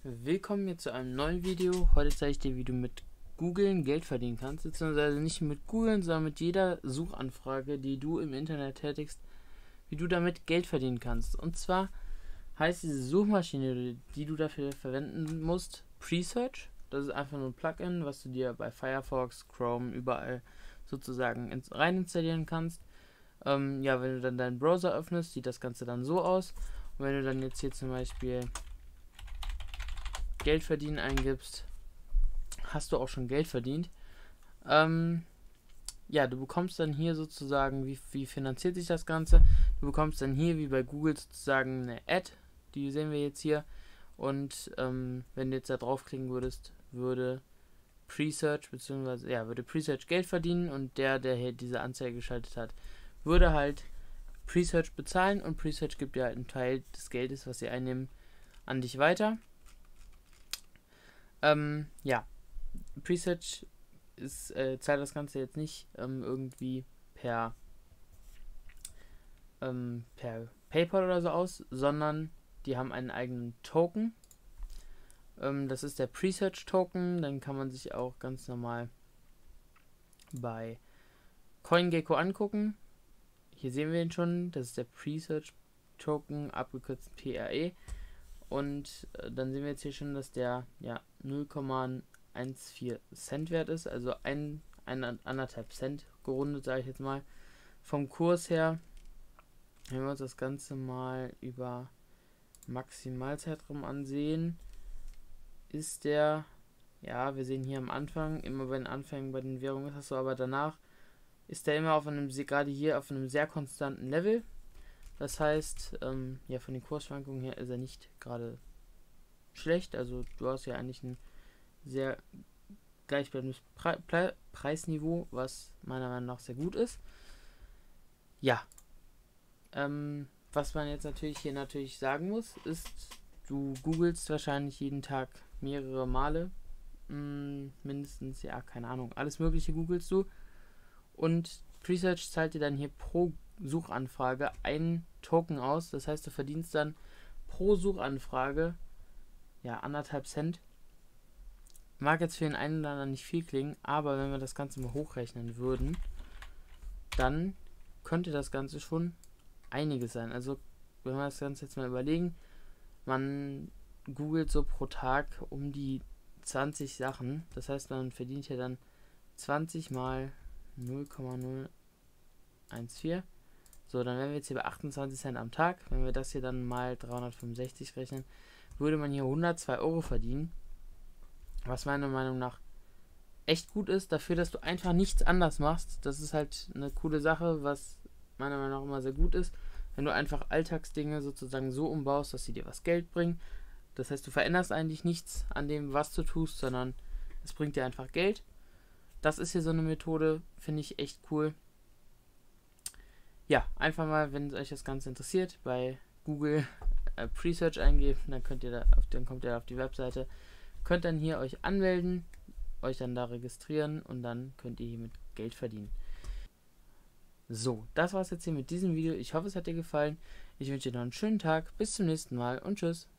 Willkommen hier zu einem neuen Video. Heute zeige ich dir, wie du mit Googlen Geld verdienen kannst, beziehungsweise nicht mit Googlen, sondern mit jeder Suchanfrage, die du im Internet tätigst, wie du damit Geld verdienen kannst. Und zwar heißt diese Suchmaschine, die du dafür verwenden musst, Presearch. Das ist einfach nur ein Plugin, was du dir bei Firefox, Chrome, überall sozusagen rein installieren kannst. Wenn du dann deinen Browser öffnest, sieht das Ganze dann so aus. Und wenn du dann jetzt hier zum Beispiel Geld verdienen eingibst, hast du auch schon Geld verdient. Du bekommst dann hier sozusagen, wie finanziert sich das Ganze? Du bekommst dann hier, wie bei Google, sozusagen eine Ad, die sehen wir jetzt hier. Und wenn du jetzt da draufklicken würdest, würde Presearch Geld verdienen, und der hier diese Anzeige geschaltet hat, würde halt Presearch bezahlen, und Presearch gibt dir halt einen Teil des Geldes, was sie einnehmen, an dich weiter. Presearch zahlt das Ganze jetzt nicht irgendwie per PayPal oder so aus, sondern die haben einen eigenen Token. Das ist der Presearch Token. Dann kann man sich auch ganz normal bei CoinGecko angucken. Hier sehen wir ihn schon. Das ist der Presearch Token, abgekürzt PRE. Und dann sehen wir jetzt hier schon, dass der 0,14 Cent wert ist, also 1,5 Cent gerundet, sage ich jetzt mal. Vom Kurs her, wenn wir uns das Ganze mal über Maximalzeitraum ansehen, ist der, wir sehen hier am Anfang, immer bei den Anfängen bei den Währungen ist das so, aber danach ist der immer gerade hier auf einem sehr konstanten Level. Das heißt, von den Kursschwankungen her ist er nicht gerade schlecht. Also du hast ja eigentlich ein sehr gleichbleibendes Preisniveau, was meiner Meinung nach sehr gut ist. Was man jetzt natürlich sagen muss, ist, du googelst wahrscheinlich jeden Tag mehrere Male. Mindestens, keine Ahnung, alles mögliche googelst du. Und Presearch zahlt dir dann hier pro Suchanfrage einen Token aus. Das heißt, du verdienst dann pro Suchanfrage 1,5 Cent. Mag jetzt für den einen oder anderen nicht viel klingen, aber wenn wir das Ganze mal hochrechnen würden, dann könnte das Ganze schon einiges sein. Also wenn wir das Ganze jetzt mal überlegen, man googelt so pro Tag um die 20 Sachen. Das heißt, man verdient hier dann 20 mal 0,014. So, dann wären wir jetzt hier bei 28 Cent am Tag. Wenn wir das hier dann mal 365 rechnen, würde man hier 102 Euro verdienen. Was meiner Meinung nach echt gut ist, dafür, dass du einfach nichts anders machst. Das ist halt eine coole Sache, was meiner Meinung nach immer sehr gut ist. Wenn du einfach Alltagsdinge sozusagen so umbaust, dass sie dir was Geld bringen. Das heißt, du veränderst eigentlich nichts an dem, was du tust, sondern es bringt dir einfach Geld. Das ist hier so eine Methode, finde ich echt cool. Einfach mal, wenn euch das Ganze interessiert, bei Google Presearch eingeben, dann kommt ihr auf die Webseite, könnt dann hier euch anmelden, euch dann da registrieren, und dann könnt ihr hiermit Geld verdienen. So, das war's jetzt hier mit diesem Video. Ich hoffe, es hat dir gefallen. Ich wünsche dir noch einen schönen Tag. Bis zum nächsten Mal und tschüss.